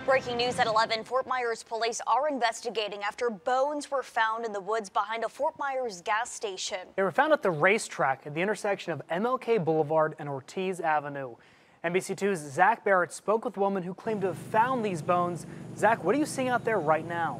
Breaking news at 11, Fort Myers police are investigating after bones were found in the woods behind a Fort Myers gas station. They were found at the racetrack at the intersection of MLK Boulevard and Ortiz Avenue. NBC2's Zach Barrett spoke with a woman who claimed to have found these bones. Zach, what are you seeing out there right now?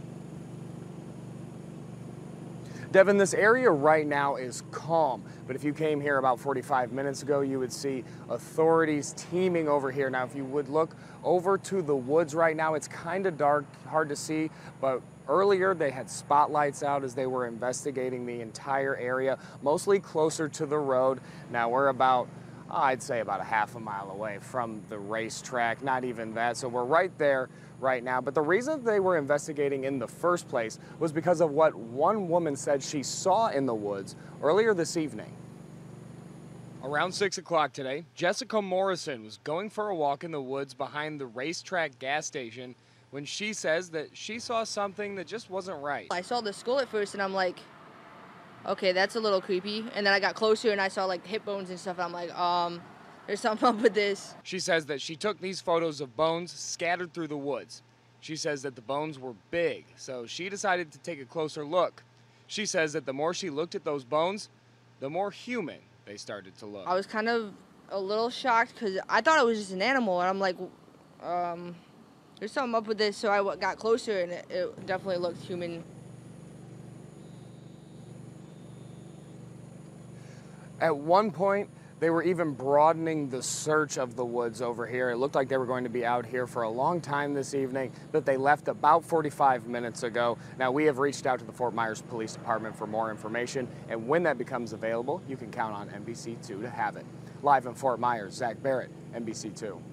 Devin, this area right now is calm, but if you came here about 45 minutes ago, you would see authorities teaming over here. Now, if you would look over to the woods right now, it's kind of dark, hard to see, but earlier they had spotlights out as they were investigating the entire area, mostly closer to the road. Now, we're about, I'd say about a half a mile away from the racetrack, not even that, so we're right there right now. But the reason they were investigating in the first place was because of what one woman said she saw in the woods earlier this evening. Around 6 o'clock today, Jessica Morrison was going for a walk in the woods behind the racetrack gas station when she says that she saw something that just wasn't right. I saw the skull at first and I'm like, okay, that's a little creepy. And then I got closer and I saw like hip bones and stuff. And I'm like, there's something up with this. She says that she took these photos of bones scattered through the woods. She says that the bones were big, so she decided to take a closer look. She says that the more she looked at those bones, the more human they started to look. I was kind of a little shocked because I thought it was just an animal. And I'm like, there's something up with this. So I got closer and it definitely looked human. At one point, they were even broadening the search of the woods over here. It looked like they were going to be out here for a long time this evening, but they left about 45 minutes ago. Now, we have reached out to the Fort Myers Police Department for more information, and when that becomes availavailable, you can count on NBC2 to have it. Live in Fort Myers, Zach Barrett, NBC2.